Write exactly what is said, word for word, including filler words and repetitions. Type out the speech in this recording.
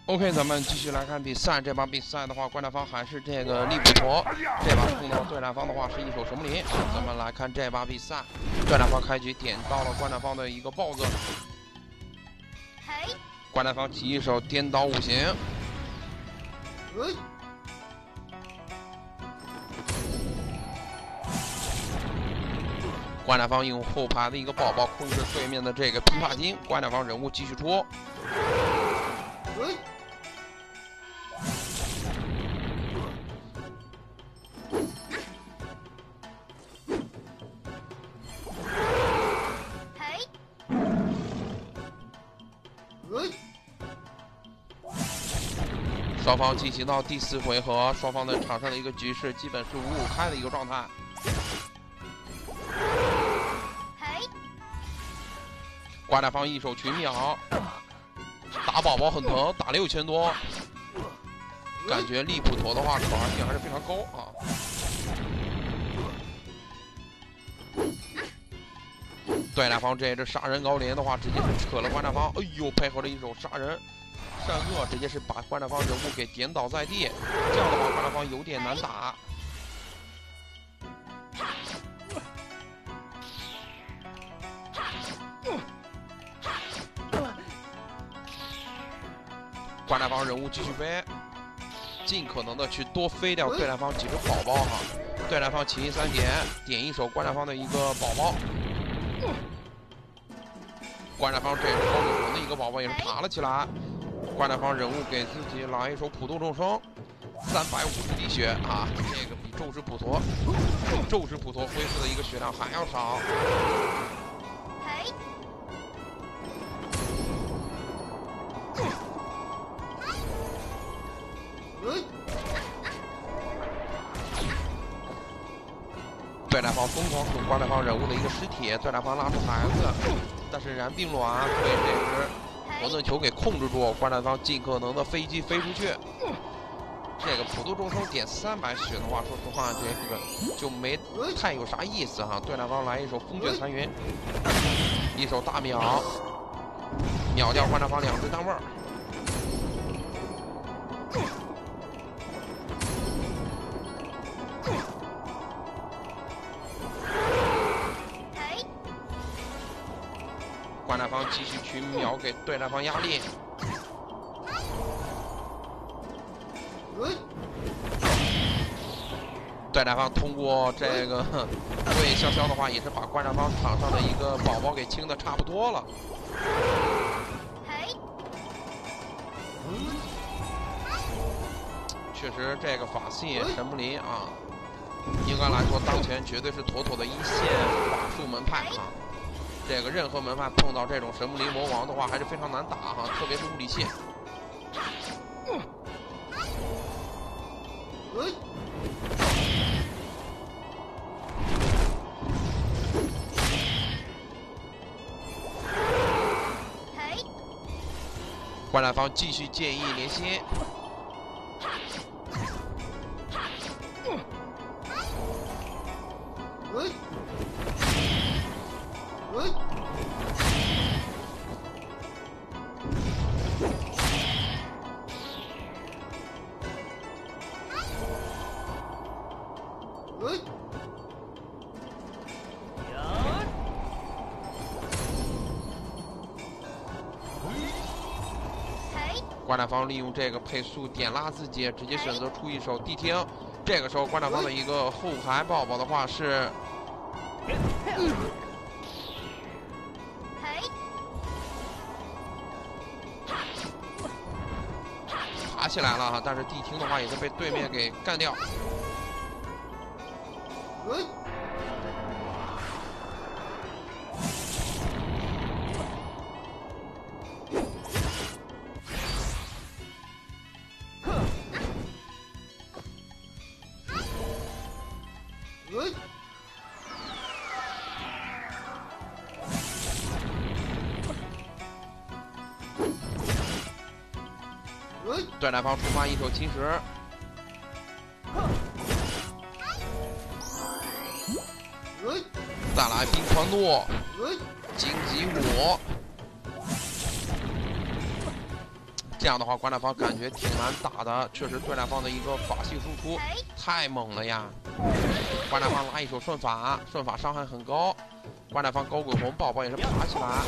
OK， 咱们继续来看比赛。这把比赛的话，观战方还是这个利普陀，这把碰到对战方的话是一手神木林。咱们来看这把比赛，对战方开局点到了观战方的一个豹子，观战方起一手颠倒五行。观战方用后排的一个宝宝控制对面的这个琵琶精，观战方人物继续出。双方进行到第四回合，双方的场上的一个局势基本是五五开的一个状态。观战方一手群秒，打宝宝很疼，打六千多，感觉利普陀的话可玩性还是非常高啊。对战方这支杀人高连的话，直接是扯了观战方，哎呦，配合了一手杀人。善恶直接是把观战方人物给点倒在地，这样的话观战方有点难打。观战方人物继续飞，尽可能的去多飞掉对战方几只宝宝哈。对战方起义三点，点一手观战方的一个宝宝。观战方这是高女神的一个宝宝也是爬了起来。观战方人物给自己来一手普度众生，三百五十滴血啊，这个比宙斯普陀、宙斯普陀恢复的一个血量还要少。对战方疯狂数观战方人物的一个尸体，对战方拉出孩子，但是燃并卵被这只混沌球给控制住，观战方尽可能的飞机飞出去。这个普度众生点三百血的话，说实话这个就没太有啥意思哈。对战方来一手风卷残云，一手大秒，秒掉观战方两只单位儿。观战方继续群秒给对战方压力，对战方通过这个对潇潇的话，也是把观战方场上的一个宝宝给清的差不多了。确实，这个法系神木林啊，应该来说当前绝对是妥妥的一线法术门派啊。这个任何门派碰到这种神木林魔王的话，还是非常难打哈，特别是物理系。观战方继续建议连心。观战方利用这个配速点拉自己，直接选择出一手谛听。这个时候观战方的一个后排宝宝的话是，爬起来了哈，但是谛听的话也是被对面给干掉。对战方出发一手侵蚀，再来冰川怒，荆棘舞，这样的话，瓜战方感觉挺难打的，确实对战方的一个法系输出太猛了呀！瓜战方拉一手顺法，顺法伤害很高，瓜战方高鬼红宝宝也是爬起来。